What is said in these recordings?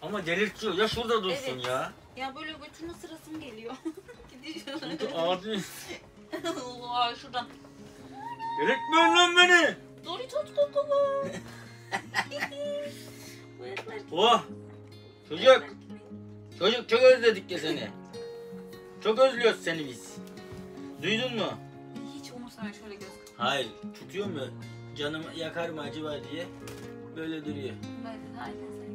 Ama delirtiyor. Ya şurada dursun Evet. ya. Ya böyle götürme sırasım geliyor. Gidiyor. Çünkü ağzını... Allah şuradan. Delirtmeyin lan beni. Doritos kokulu. Bıyıklar. Oh. Çocuk. Çocuk çok özledik ya seni. Çok özlüyoruz seni biz. Duydun mu? Hiç umursama şöyle göz. Hayır. Tutuyor mu? Canımı yakar mı acaba diye. Böyle duruyor. Böyle aynen sen.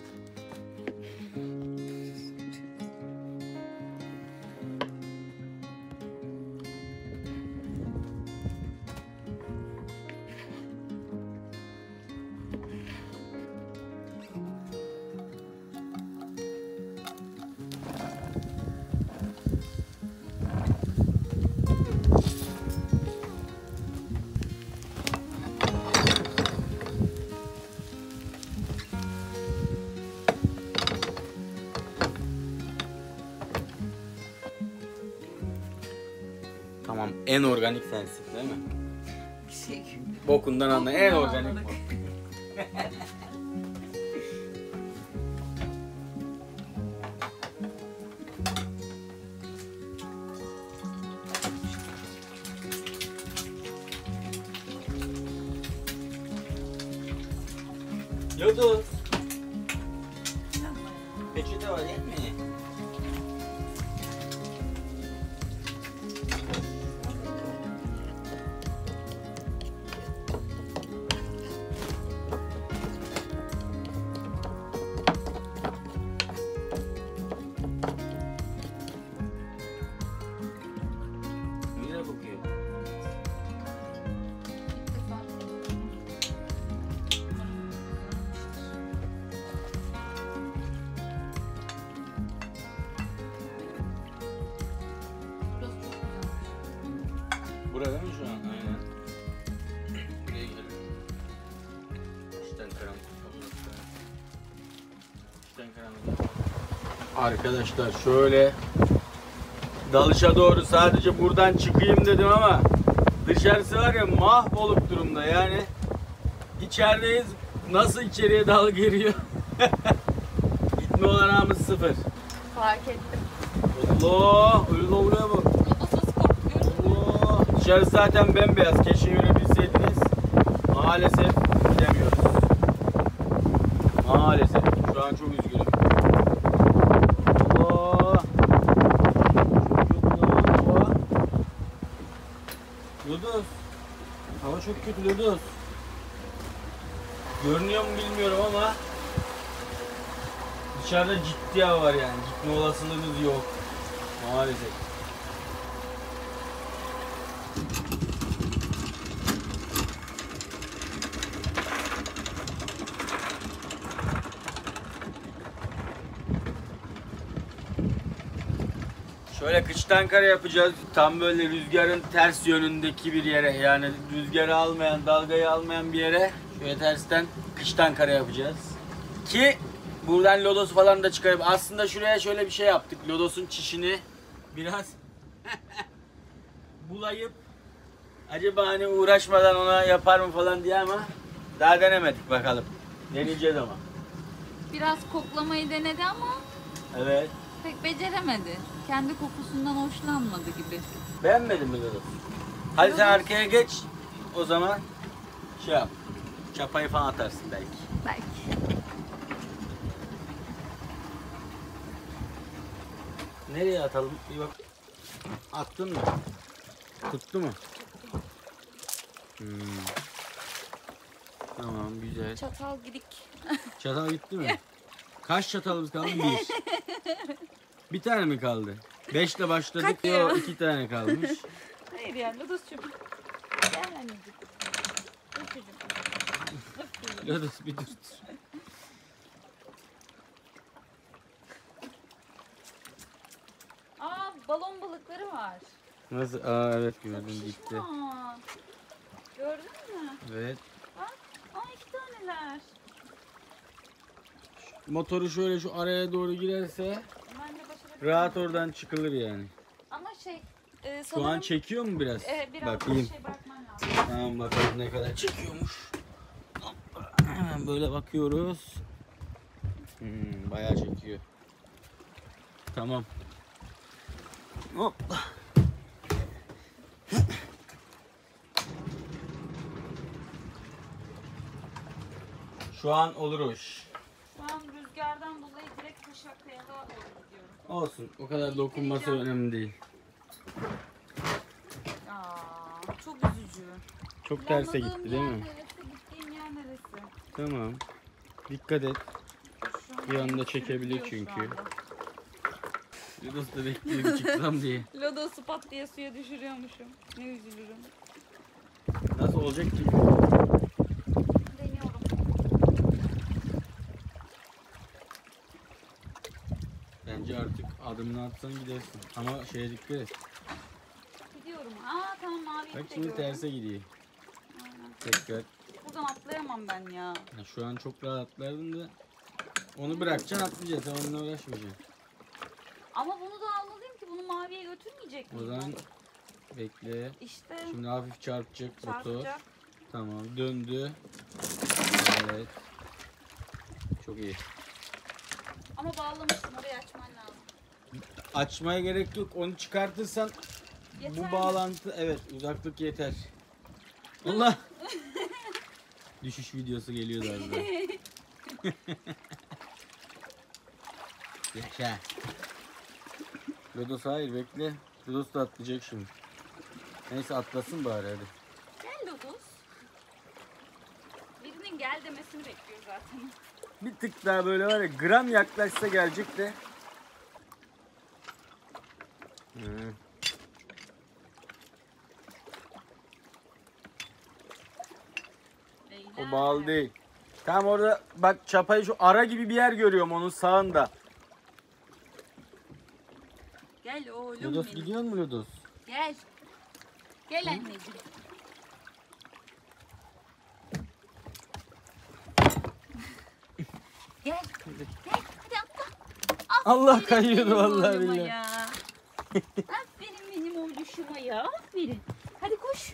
Tamam. En organik sensin değil mi? Bir şey. Bokundan anla. En organik anladık. bu. Yoduz. Peçete var değil mi? Güzel kokuyor. İlk defa. Burası çok güzelmiş. Burada değil mi şu an? Aynen. Buraya gidelim. İşten karanlık. İşten karanlık. Arkadaşlar şöyle dalışa doğru sadece buradan çıkayım dedim ama dışarısı var ya mahvolup durumda yani. İçerideyiz. Nasıl içeriye dal giriyor? Gitme olanağımız sıfır. Fark ettim. Allah! Öyle oluyor mu? Odasız korkuyorum. Allah! Dışarısı zaten bembeyaz. Keşke görebilseydiniz. Maalesef gidemiyoruz. Maalesef. Şu an çok üzgünüm. Allah! Çok hava. Ludus. Hava çok kötü Ludus. Görünüyor mu bilmiyorum ama dışarıda ciddi hava var yani. Gitme olasılığımız yok. Maalesef. Şöyle kıçtan kare yapacağız. Tam böyle rüzgarın ters yönündeki bir yere, yani rüzgarı almayan, dalgayı almayan bir yere şöyle tersten kıçtan kare yapacağız. Ki buradan lodos falan da çıkarıp aslında şuraya şöyle bir şey yaptık. Lodosun çişini biraz bulayıp acaba hani uğraşmadan ona yapar mı falan diye ama daha denemedik, bakalım. Deneyeceğiz ama. Biraz koklamayı denedi ama Evet. pek beceremedi. Kendi kokusundan hoşlanmadı gibi. Beğenmedin mi lodos? Hadi sen arkaya geç. O zaman şey yap. Çapayı falan atarsın belki. Belki. Nereye atalım? Bir bak. Attın mı? Tuttu mu? Tamam, güzel. Çatal gidik. Çatal gitti mi? Kaç çatalımız kaldı? Bir. Bir tane mi kaldı? 5'le başladık. Kaç ya? Yok, 2 tane kalmış. Hayır ya Lodos'cum. Gel anneciğim. Dur çocuğum. Lodos bir dur. Aa balon balıkları var. Nasıl? Aa evet, Çok gördüm gitti. şişman. Gördün mü? Evet. Bak. Aa 2 taneler. Motoru şöyle şu araya doğru girerse Ben de başarabilirim. rahat oradan çıkılır yani. Ama şey Şu an çekiyor mu biraz? biraz Bakayım. şey bakman lazım. Tamam, bakalım ne kadar çekiyormuş. Hoppa, hemen böyle bakıyoruz. Bayağı çekiyor. Tamam. Hop. Şu an olur o iş. Şu an rüzgardan dolayı direkt Taşaklı'ya doğru gidiyorum. Olsun. O kadar dokunması önemli değil. Aa, çok üzücü. Çok terse Planladığım gitti değil yer mi? Neresi, gittiğim yer neresi? Tamam. Dikkat et. Şu an Bir anda beni çekebilir sürüklüyor şu çünkü. anda. Lodos da bekliyor bir çıksam diye. Lodos'u pat diye suya düşürüyormuşum. Ne üzülürüm. Nasıl olacak ki? Deniyorum. Bence artık adımını atsan gidersin. Ama şeye dikkat et. Gidiyorum. Aa tamam maviyi Bak de şimdi gördüm. terse gidiyor. Aynen. Tekrar. Buradan atlayamam ben ya. Ya şu an çok rahat atlardın da onu bırakacaksın atlayacaksın. Sen onunla uğraşmayacaksın. Ama bunu da almalıyım ki bunu maviye götürmeyecek O miyim? zaman bekle. İşte Şimdi hafif çarpacak motor. çarpacak. Tamam döndü. Evet. Çok iyi. Ama bağlamıştım, orayı açman lazım. Açmaya gerek yok. Onu çıkartırsan Yeter bu mi? bağlantı evet uzaklık yeter. Allah. Düşüş videosu geliyor da az daha. Yaşa. Lodos hayır bekle. Lodos da atlayacak şimdi. Neyse atlasın bari hadi. Gel Lodos. Birinin gel demesini bekliyor zaten. Bir tık daha böyle var ya gram yaklaşsa gelecek de. O bağlı değil. Tam orada bak çapayı şu ara gibi bir yer görüyorum onun sağında. Gel oğlum Lodos benim. gidiyor mu Lodos? Gel. Gel anneciğim. Gel. Gel. Hadi atla. Allah Aferin kayıyordu benim vallahi oğluma billahi. ya. Aferin benim oğluşuma ya. Aferin. Hadi koş.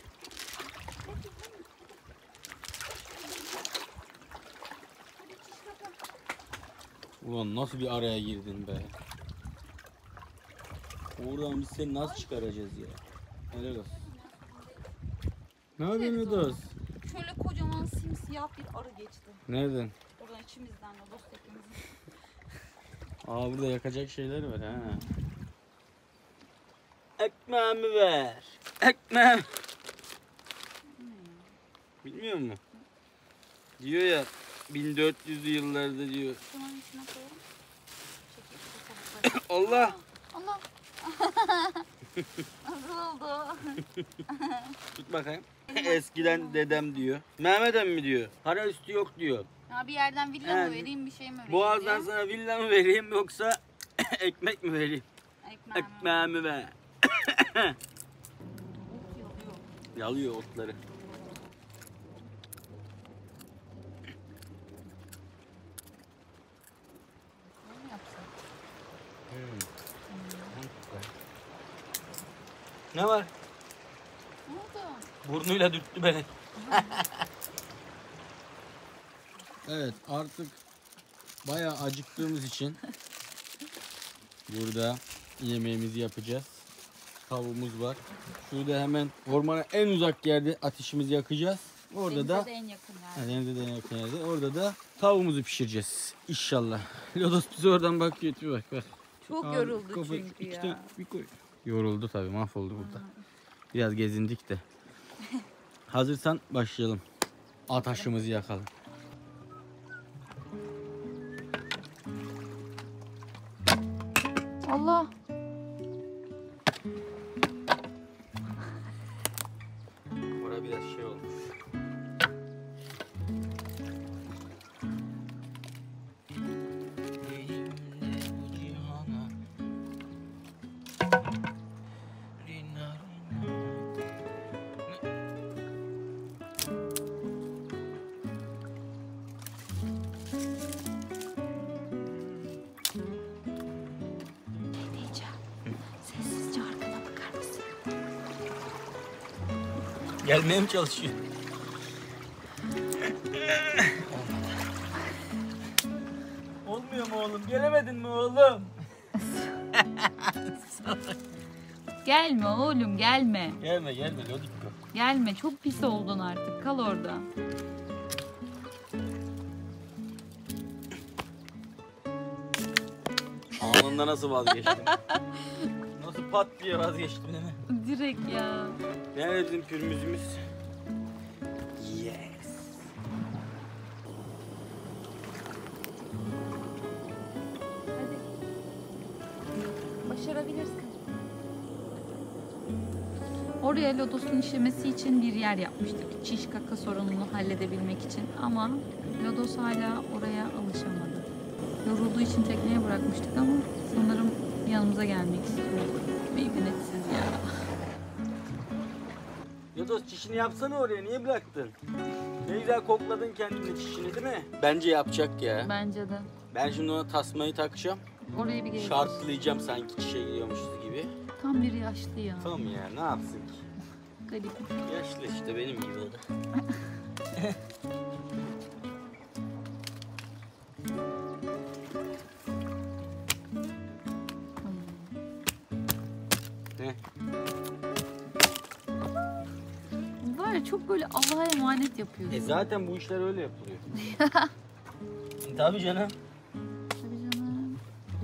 Ulan nasıl bir araya girdin be. Oradan biz seni nasıl çıkaracağız ya? Helal olsun. Ne yapıyorsun Lodos? Şöyle kocaman simsiyah bir arı geçti. Nereden? Oradan içimizden de dost hepimizin. Aa burada yakacak şeyler var ha. Ekmeğimi ver. Ekmeğim. Bilmiyor musun? Diyor ya 1400'lü yıllarda diyor. Şunun içine koyalım. Çekil. Allah. Allah. Nasıl oldu? Tut bakayım. Eskiden dedem diyor. Mehmet emmi diyor. Para üstü yok diyor. Ya bir yerden villa He. mı vereyim bir şey mi vereyim? Boğazdan diye. sana villa mı vereyim yoksa ekmek mi vereyim? Ekmeğimi. Ekmeğimi ver. Ot yalıyor. Yalıyor otları. Ne mi yapsam? Ne var? Ne oldu? Burnuyla dürttü beni. Evet artık bayağı acıktığımız için burada yemeğimizi yapacağız. Tavuğumuz var. Şurada hemen ormana en uzak yerde ateşimizi yakacağız. Orada Denize da de en yakın yani. ha, denize de en yakın yerde. Orada da tavuğumuzu pişireceğiz. İnşallah. Lodos bize oradan bakıyor. Bak. Çok Abi, yoruldu kafa- çünkü iki ya. tane bir koy. Yoruldu tabii mahvoldu burada. Biraz gezindik de. Hazırsan başlayalım. Ataşımızı yakalım. Allah. Orada biraz şey olmuş. Diyeceğim. Sessizce arkana bakar mısın? Gelmeye mi çalışıyor? Olmuyor Gelmiyor mu oğlum? Gelemedin mi oğlum? Gelme oğlum gelme. Gelme Lodikko. Gelme çok pis oldun artık. Kal orada. Anında nasıl vazgeçtim? Nasıl pat diye vazgeçtim değil mi? Direkt ya. Nerede bizim pürmüzümüz? Yes. Hadi. Başarabilirsin. Oraya lodosun işemesi için bir yer yapmıştık. Çiş kaka sorununu halledebilmek için. Ama lodos hala oraya alışamadı. Yorulduğu için tekneye bırakmıştık ama sanırım yanımıza gelmek istiyor. Meymenetsiz ya. Lodos çişini yapsana oraya. Niye bıraktın? Ne güzel kokladın kendini çişini değil mi? Bence yapacak ya. Bence de. Ben şimdi ona tasmayı takacağım. Oraya bir geleceğiz. Şartlayacağım sanki çişe gidiyormuşuz gibi. Tam bir yaşlı ya. Tamam ya ne yapsın ki? Garip. Yaşlı işte benim gibi o da. Ne? Var ya çok böyle Allah'a emanet yapıyorsun. Zaten bu işler öyle yapılıyor. Tabii canım. Tabii canım.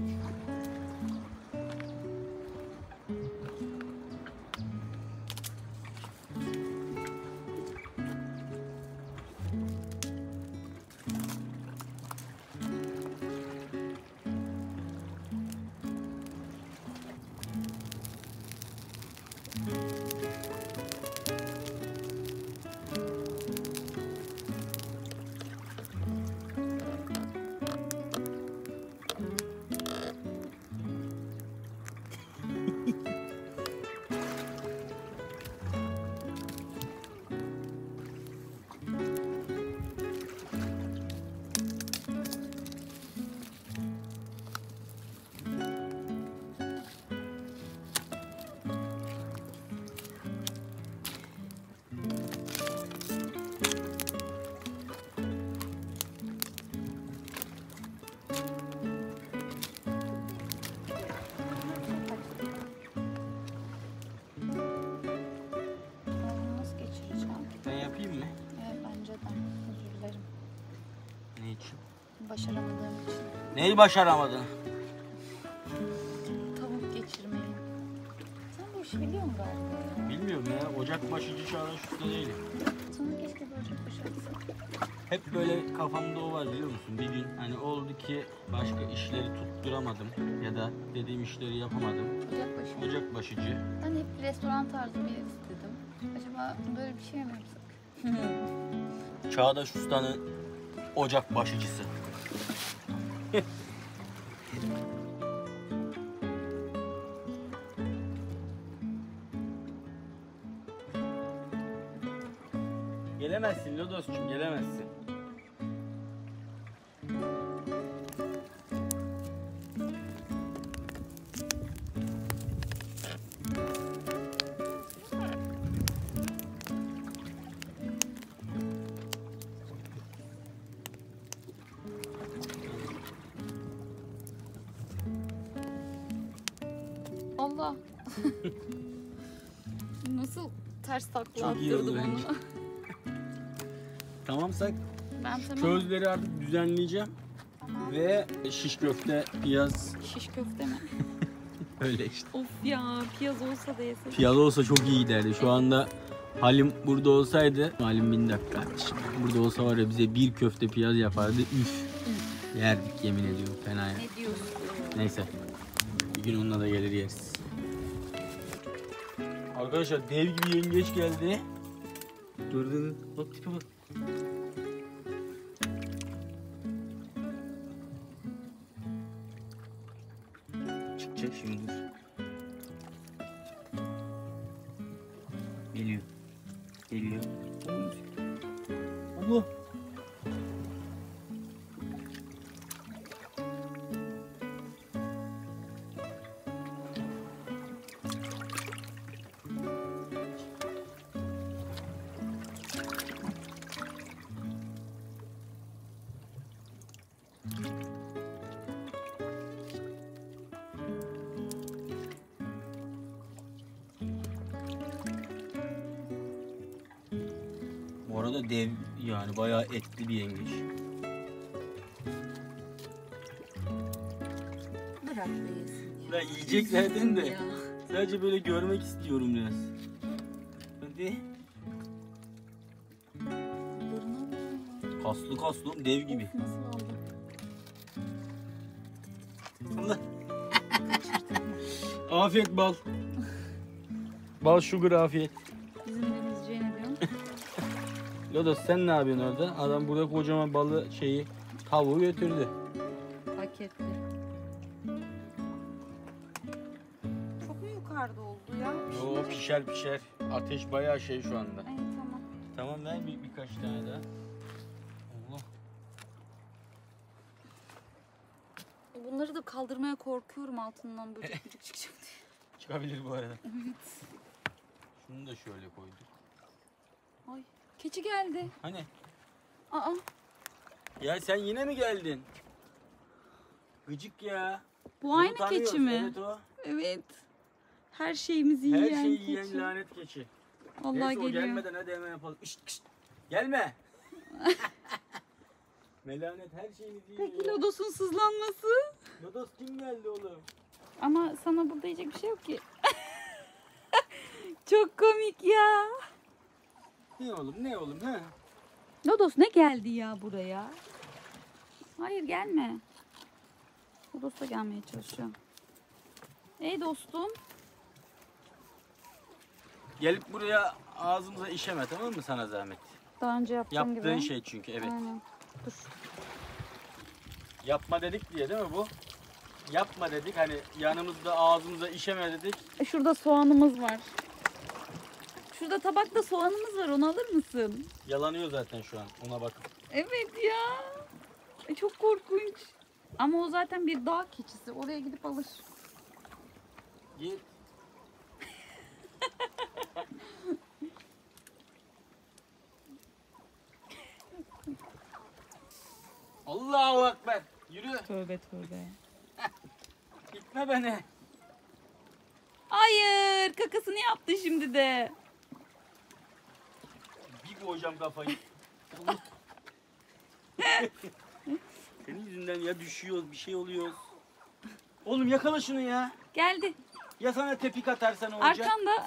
Nasıl geçireceğim? Ben yapayım mı? Evet bence de. Özür dilerim. Ne için? Başaramadığım için. Neyi başaramadın? Tavuk geçirmeyi. Sen bu işi biliyor musun galiba ya? Bilmiyorum ya. Ocak başıcı Çağdaş Usta değilim. Sana keşke böyle çok başarısı. Hep böyle kafamda o var biliyor musun? Bir gün hani oldu ki başka işleri tutturamadım ya da dediğim işleri yapamadım. Ocakbaşı. Ocak başıcı. Ben hep restoran tarzı bir yer istedim. Acaba böyle bir şey mi yapsak? Çağdaş Usta'nın ocak başıcısı. Gelemezsin Lodos'cum, gelemezsin. Allah. Nasıl ters takla Çok iyi attırdı oldu bunu. bence. Tamamsak Ben tamam. közleri artık düzenleyeceğim. Ve şiş köfte, piyaz Şiş köfte mi? öyle işte. Of ya piyaz olsa da yesek. Piyaz olsa çok iyi giderdi. Şu anda Halim burada olsaydı, Halim 1000 dakika kardeşim. Burada olsa var ya bize bir köfte piyaz yapardı. Üf. Yerdik yemin ediyorum fena ya. Ne diyorsun? Neyse. Bir gün onunla da gelir yeriz. Arkadaşlar dev gibi yengeç geldi. Dur. Bak tipe bak. Çıkacak şimdi dur. Geliyor. Geliyor. Allah. arada dev yani bayağı etli bir yengeç. Bırak da yesin ya. Ben yiyeceklerden de Ya. sadece böyle görmek istiyorum biraz. Hadi. Kaslı kaslı dev gibi. Nasıl oldu? Allah. Afiyet bal. Bal sugar afiyet. Bizim denizciye ne diyorsun? Lodos sen ne yapıyorsun orada? Adam burada kocaman balı tavuğu götürdü. Paketli. Çok mu yukarıda oldu ya? Yo pişer. Ateş bayağı şu anda. Ay tamam. Tamam ver birkaç tane daha. Allah. Bunları da kaldırmaya korkuyorum, altından böcek çıkacak diye. Çıkabilir bu arada. Evet. Şunu da şöyle koyduk. Ay keçi geldi. Hani? Aa. Ya sen yine mi geldin? Gıcık ya. Bu Bunu aynı tanıyoruz. keçi mi? Evet o. Evet. Her şeyimizi Her yiyen şeyi keçi. yiyen lanet keçi. Allah Neyse o geliyor. gelmeden hadi hemen yapalım. Şşt. Gelme. Melanet her şeyinizi yiyor. Peki ya. Lodos'un sızlanması? Lodos kim geldi oğlum? Ama sana burada yiyecek bir şey yok ki. Çok komik ya. Ne oğlum he? Lodos ne geldi ya buraya? Hayır gelme. Lodos da gelmeye çalışıyor. Ey dostum. Gelip buraya ağzımıza işeme, tamam mı, sana zahmet? Daha önce yaptığım Yaptığın gibi. şey çünkü, evet. Aynen. Dur. Yapma dedik diye değil mi bu? Yapma dedik, hani yanımızda ağzımıza işeme dedik. Şurada soğanımız var. Şurada tabakta soğanımız var. Onu alır mısın? Yalanıyor zaten şu an, ona bak. Evet ya. Çok korkunç. Ama o zaten bir dağ keçisi. Oraya gidip alır. Git. Allahu Ekber. Yürü. Tövbe tövbe. Gitme beni. Hayır. Kakasını yaptı şimdi de. Bir koyacağım kafayı. Senin yüzünden ya düşüyoruz, bir şey oluyor. Oğlum yakala şunu ya. Geldi. Ya sana tepik atarsan olacak. Arkanda.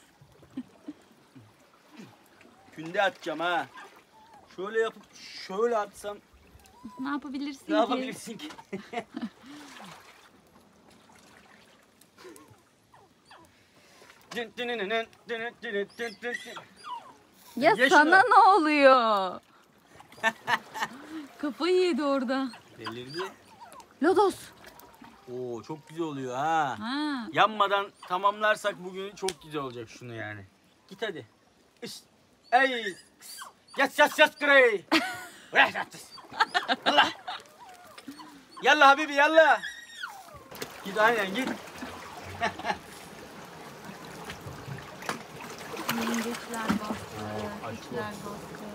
Günde atacağım ha. Şöyle yapıp şöyle atsam Ne yapabilirsin ne ki? yapabilirsin ki? Ya Ye sana şunu. ne oluyor? Kafayı yedi orada. Delirdi. Lodos. Oo çok güzel oluyor ha. Ha. Yanmadan tamamlarsak bugün çok güzel olacak şunu yani. Git hadi. İşte. Ey. Yas grey. Allah. Yallah habibi yallah. Git aynen git. Yengeçler bastı. aşk Keçiler bastı.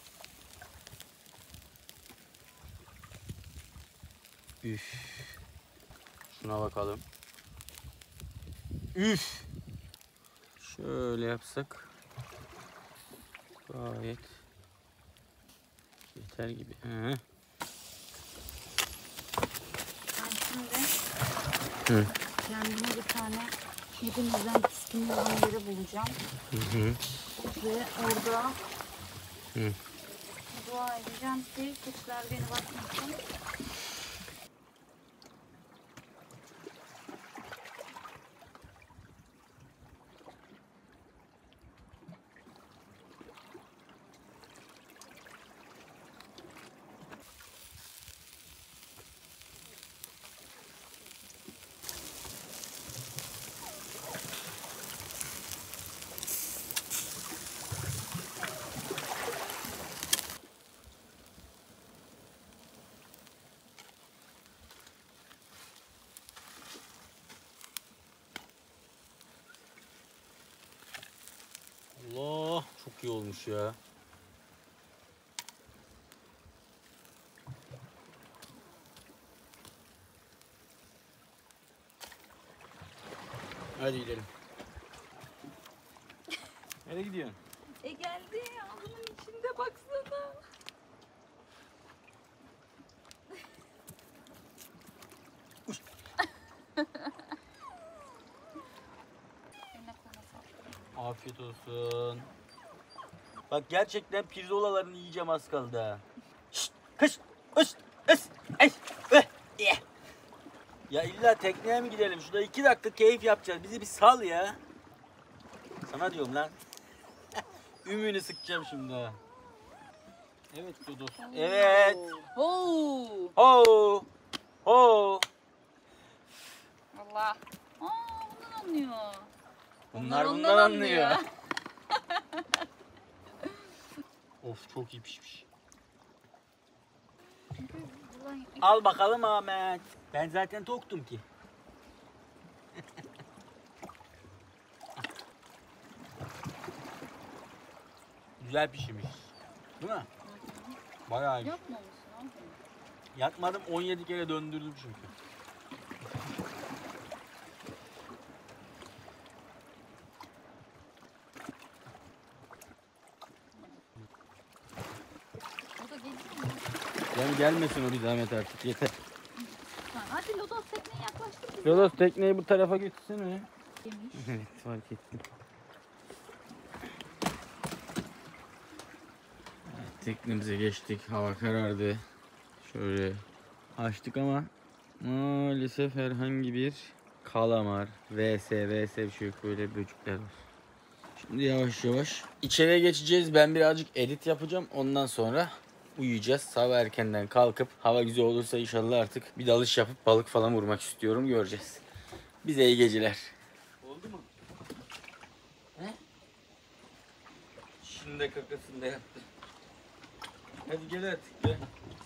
Üf. Şuna bakalım. Üf. Şöyle yapsak gayet yeter gibi. Hı. Ben şimdi Hı. kendime bir tane hepimizden tiskin olan yeri bulacağım. Hı. Ve orada Hı. dua edeceğim ki keçiler beni bakmasın. Allah çok iyi olmuş ya. Hadi gidelim. Nereye gidiyorsun? Geldi. Ağzının içinde baksana. Afiyet olsun. Bak gerçekten pirzolalarını yiyeceğim az kaldı ha. Şşt, kış, kış, kış, ay, ye. Ya illa tekneye mi gidelim? Şurada 2 dakika keyif yapacağız. Bizi bir sal ya. Sana diyorum lan. Ümüğünü sıkacağım şimdi ha. Evet Dodos. Evet. Oo. Ho. Ho. Allah. Bundan anlıyor. Bunlar ondan bundan anlıyor. Of çok iyi pişmiş. Al bakalım Ahmet. Ben zaten toktum ki. Güzel pişmiş. Değil mi? Bayağı iyi. Yapmamışsın abi. Yakmadım 17 kere döndürdüm çünkü. O da geliyor mu? Yani gelmesin o bir zahmet artık yeter. Hadi Lodos tekneye yaklaştık. Lodos tekneyi bu tarafa götürsene. Yemiş. Evet fark ettim. Evet, teknemize geçtik. Hava karardı. Şöyle açtık ama maalesef herhangi bir kalamar, vs bir şey yok. Böyle böcekler var. Şimdi yavaş yavaş içeriye geçeceğiz. Ben birazcık edit yapacağım. Ondan sonra uyuyacağız. Sabah erkenden kalkıp hava güzel olursa inşallah artık bir dalış yapıp balık falan vurmak istiyorum. Göreceğiz. Bize iyi geceler. Oldu mu? He? Şimdi de kakasını da yaptı. Hadi gel artık be.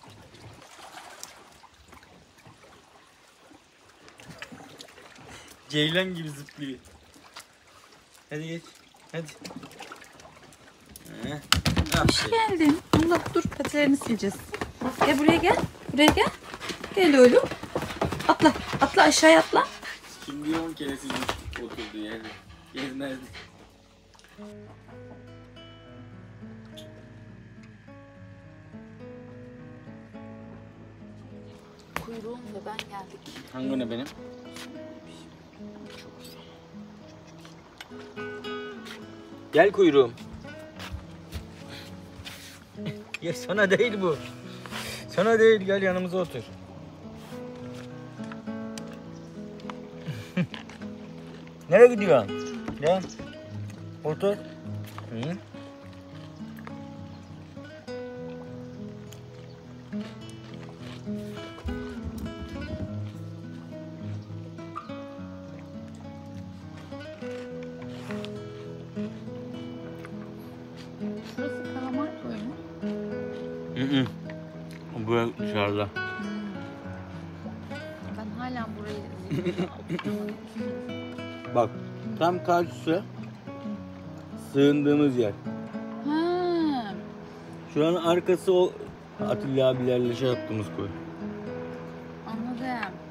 Ceylan gibi zıplıyor. Hadi geç. Hadi. Hoş geldin. Allah dur patilerini sileceğiz. Gel buraya gel. Buraya gel. Gel oğlum. Atla. Atla aşağıya atla. Şimdi 10 kere silmiş oturduğu yerde. Gezmezdi. Kuyruğum ve ben geldik. Hangi ne benim? Gel kuyruğum. Ya sana değil bu. Sana değil, gel yanımıza otur. Nereye gidiyorsun? Gel. Otur. Hı? Şurası kalamar koyu mu? Hı. Bu dışarıda. Ben hala burayı Bak, tam karşısı sığındığımız yer. Ha. Şu an arkası o Atilla abilerle şey yaptığımız koy. Anladım.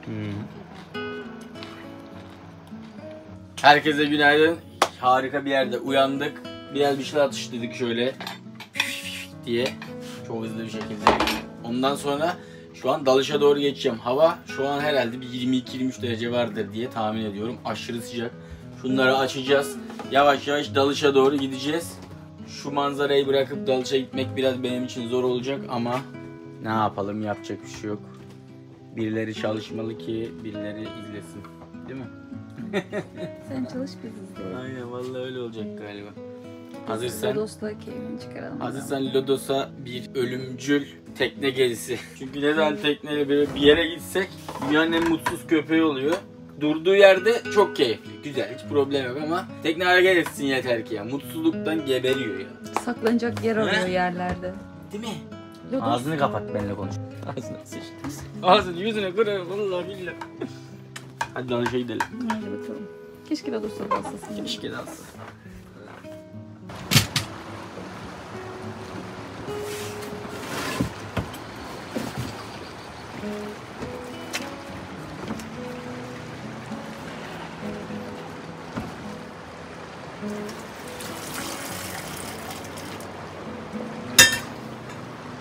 Herkese günaydın. Harika bir yerde uyandık. Biraz bir şeyler atıştırdık şöyle diye. Çok hızlı bir şekilde. Ondan sonra şu an dalışa doğru geçeceğim. Hava şu an herhalde bir 22-23 derece vardır diye tahmin ediyorum. Aşırı sıcak. Şunları açacağız. Yavaş yavaş dalışa doğru gideceğiz. Şu manzarayı bırakıp dalışa gitmek biraz benim için zor olacak ama ne yapalım, yapacak bir şey yok. Birileri çalışmalı ki birileri izlesin. Değil mi? Sen çalış biz izleyelim. Aynen vallahi öyle olacak galiba. Hazırsan Lodos'la keyfini çıkaralım. Hazırsan Lodos'a bir ölümcül tekne gezisi. Çünkü ne zaman tekneyle bir yere gitsek dünyanın en mutsuz köpeği oluyor. Durduğu yerde çok keyifli, güzel, hiç problem yok ama tekne hareket etsin yeter ki ya. Mutsuzluktan geberiyor ya. Saklanacak yer arıyor He? yerlerde. Değil mi? Lodos. Ağzını kapat benimle konuş. Ağzını sıçtı. Ağzını yüzüne kırarım vallahi billahi. Hadi dalışa gidelim. Hadi bakalım. Keşke Lodos'la dalsasın. Keşke dalsın.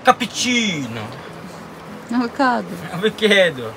Cappuccino. Avokado. Avocado.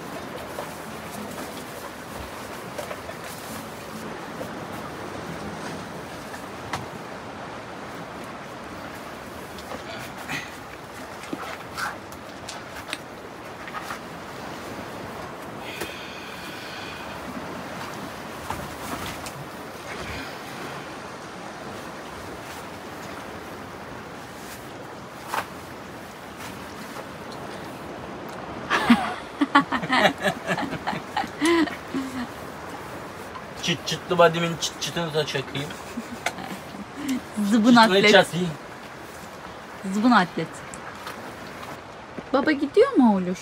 Çıt çıtlı badimin çıt çıtını da çakayım. Zıbın Çıtını atlet. çatayım. Zıbın atlet. Baba gidiyor mu oğluş?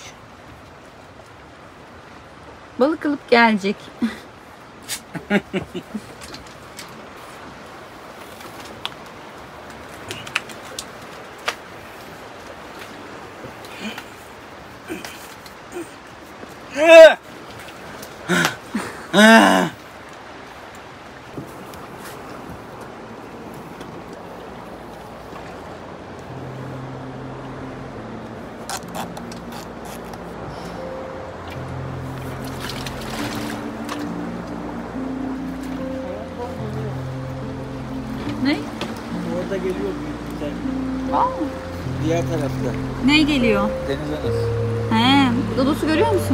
Balık alıp gelecek. Ne? Orada geliyor büyük bir tane. Aa, Diğer tarafta. ne geliyor? Deniz anası. He, Dodos'u görüyor musun?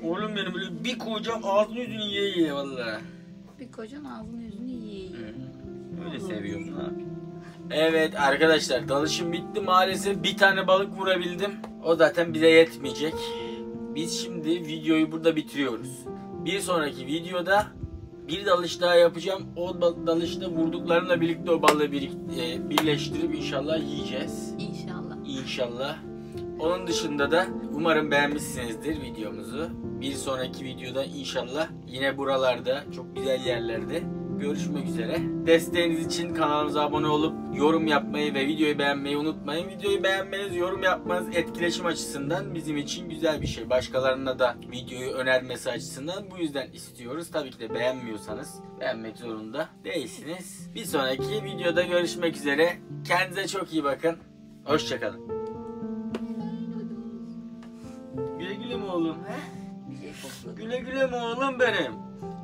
Oğlum benim böyle bir koca ağzını yüzünü yiye valla. Bir kocan ağzını yüzünü yiyor. Öyle seviyorum, ne yapayım. Evet arkadaşlar, dalışım bitti maalesef. Bir tane balık vurabildim. O zaten bize yetmeyecek. Biz şimdi videoyu burada bitiriyoruz. Bir sonraki videoda bir dalış daha yapacağım. O dalışta vurduklarımla birlikte o balığı birleştirip inşallah yiyeceğiz. İnşallah. İnşallah. Onun dışında da umarım beğenmişsinizdir videomuzu. Bir sonraki videoda inşallah yine buralarda çok güzel yerlerde görüşmek üzere. Desteğiniz için kanalımıza abone olup yorum yapmayı ve videoyu beğenmeyi unutmayın. Videoyu beğenmeniz, yorum yapmanız etkileşim açısından bizim için güzel bir şey. Başkalarına da videoyu önermesi açısından bu yüzden istiyoruz. Tabii ki de beğenmiyorsanız beğenmek zorunda değilsiniz. Bir sonraki videoda görüşmek üzere. Kendinize çok iyi bakın. Hoşçakalın. Güle güle mi oğlum? Güle güle mi oğlum benim?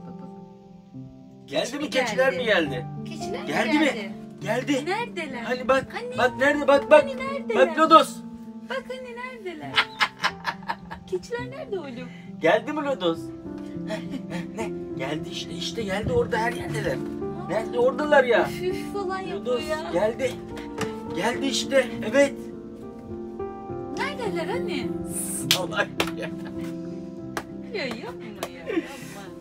Geldi mi, keçiler mi geldi? Keçiler Geldi mi? Geldi. Neredeler? Hani bak, Hani? bak nerede, bak. Hani neredeler? Bak Lodos. Bak hani neredeler? Keçiler nerede oğlum? Geldi mi Lodos? Ne? Geldi işte geldi, orada her yerdeler. Nerede, oradalar ya. Üf falan yapıyor Lodos ya. geldi. Geldi işte, evet. Neredeler hani? Allah ya. Ya yapma ya, yapma.